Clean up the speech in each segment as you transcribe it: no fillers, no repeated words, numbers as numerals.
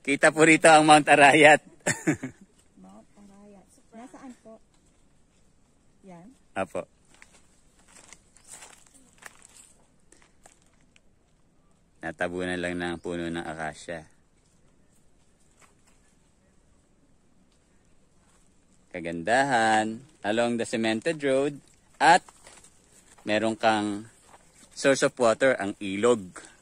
Kita po rito ang Mount Arayat. Mount Arayat. Nasaan po? Yan? Apo. Natabunan lang ng puno ng akasya. Kagandahan along the cemented road at meron kang source of water, ang ilog.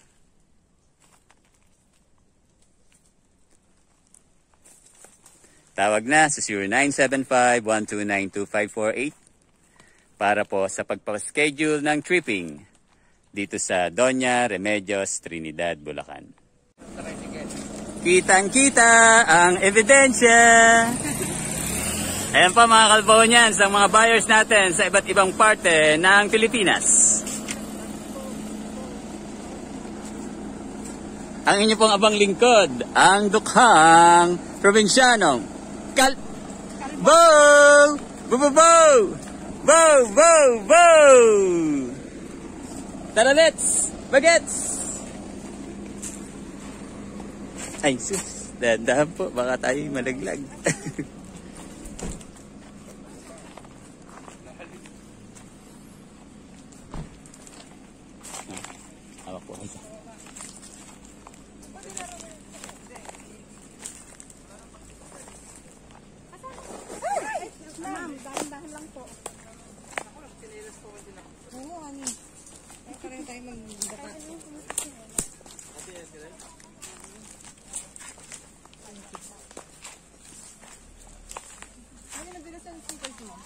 Tawag na sa 0975-1292548 para po sa pagpapaschedule ng tripping dito sa Doña Remedios, Trinidad, Bulacan. Kitang-kita ang ebidensya! Ayan pa mga kalbonians, ang mga buyers natin sa iba't ibang parte ng Pilipinas. Ang inyo pong abang lingkod, ang dukhang probinsyanong Bow! Bow! Bow! Bow! Bow! Bow! Tara, let's! Bagets! Ay, sus! Dahan po, baka tayo malaglag. Hawak po kayo. Ma'am, dahan-dahan lang po. Oo, ano. Ay, parang tayo mag-dapa. Ano na bilas ang stickers mo?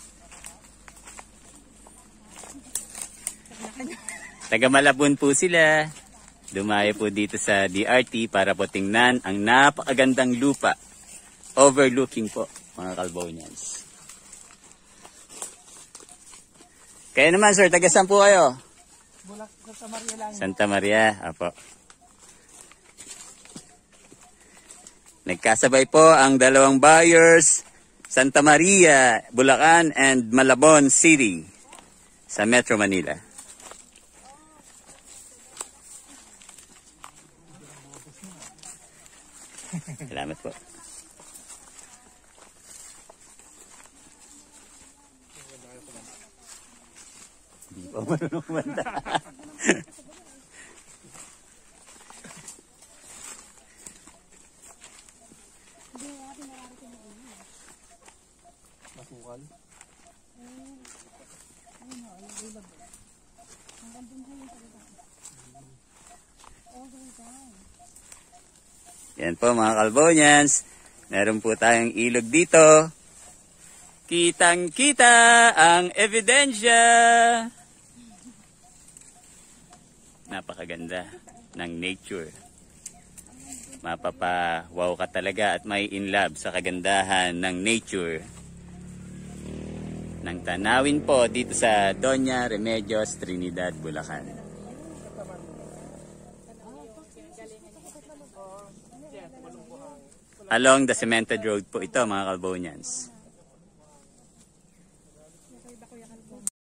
Taga Malabon po sila. Dumayo po dito sa DRT para po tingnan ang napakagandang lupa. Overlooking po, mga kalbonians. Kaya naman sir, taga saan po kayo? Santa Maria lang. Santa Maria, apo. Nagkasabay po ang dalawang buyers, Santa Maria, Bulacan and Malabon City sa Metro Manila. Salamat po. Hindi pa marunong kumanta. Masukal? Yan po mga kalbonians. Meron po tayong ilog dito. Kitang-kita ang ebidensya. Napakaganda ng nature. Mapapa-wow ka talaga at may in love sa kagandahan ng nature. Ng tanawin po dito sa Doña Remedios, Trinidad, Bulacan. Along the cemented road po ito mga kalbonians.